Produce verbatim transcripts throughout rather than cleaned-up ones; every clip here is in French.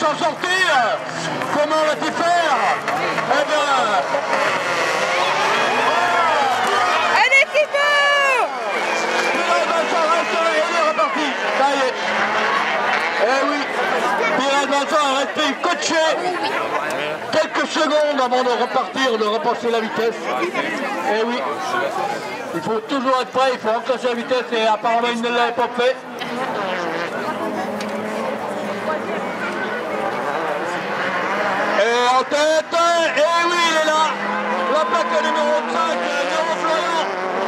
s'en sortir. Comment va-t-il faire? Eh bien... Allez Thibaut! Pierre Vincent reste, il est reparti. Ça y est. Eh oui, Pierre Vincent est resté coaché quelques secondes avant de repartir, de repasser la vitesse. Eh oui, il faut toujours être prêt, il faut enclencher la vitesse et apparemment il ne l'avait pas fait. Et en tête, et oui, il est là, la plaque numéro cinq, Léon Florian.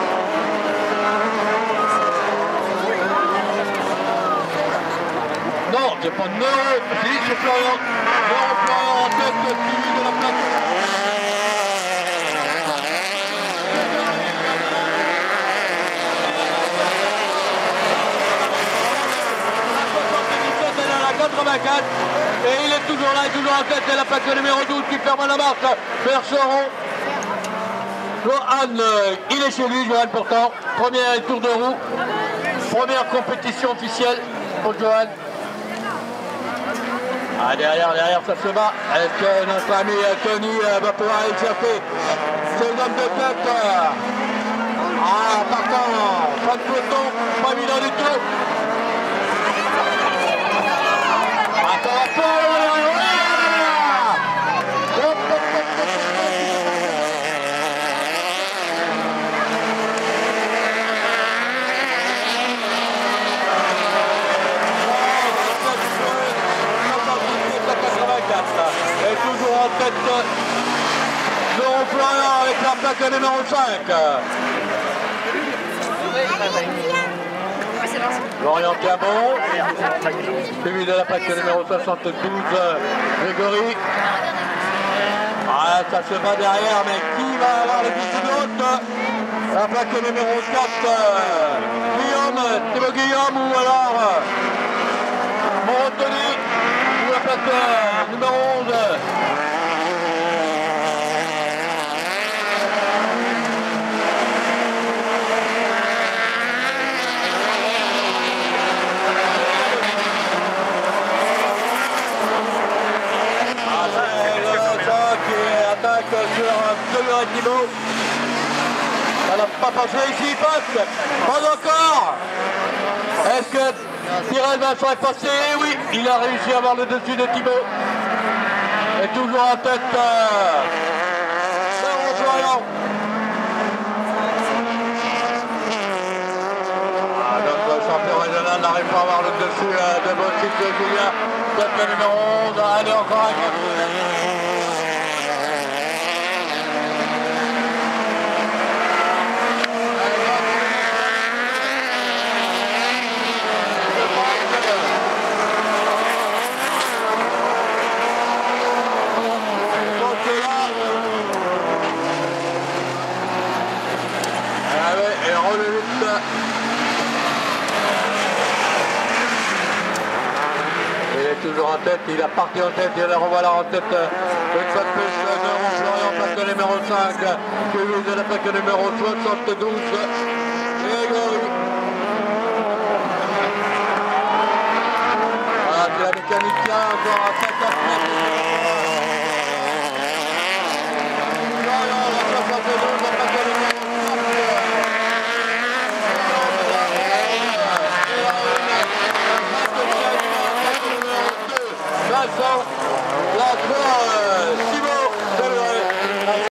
Non, c'est pas Néo, si, c'est Florian. Néo Florian en tête, suivi de la plaque. quatre-vingt-quatre et il est toujours là, il est toujours en tête, c'est la plaque numéro douze qui ferme la marche vers Choron. Johan, euh, il est chez lui, Johan pourtant, premier tour de roue, première compétition officielle pour Johan. Ah, derrière, derrière ça se bat, est-ce que notre ami Tony euh, va pouvoir aller chercher ce homme de tête euh... Ah, partant, pas de peloton, pas mis dans du tout. Et toujours en tête Laurent Florian avec la plaque numéro cinq. Lorient Cabon, suivi de la plaque numéro soixante-douze, Grégory. Ah, ça se bat derrière, mais qui va avoir le dessus de l'autre? La plaque numéro quatre, Guillaume, Thibaut Guillaume ou alors Morotoni, ou la plaque numéro onze. Sur Florian Thibaut. Ça n'a pas passé ici, il passe. Pas encore. Est-ce que Pierre Vincent est passé? Oui, il a réussi à avoir le dessus de Thibaut. Et toujours en tête euh, Laurent Florian. Ah, notre champion régional n'arrive pas à avoir le dessus euh, de Bostic de Julien. Tête numéro onze. Allez, encore un. Il est toujours en tête, il a parti en tête, et la revoilà en tête une fois de plus de Laurent Florian, plaque numéro cinq, suivi de la plaque numéro soixante-douze, Grégory. Voilà, c'est la mécanique là, encore à cinquante mètres. Florian, la soixante-douze, la plaque numéro Vincent, la trois, Simon,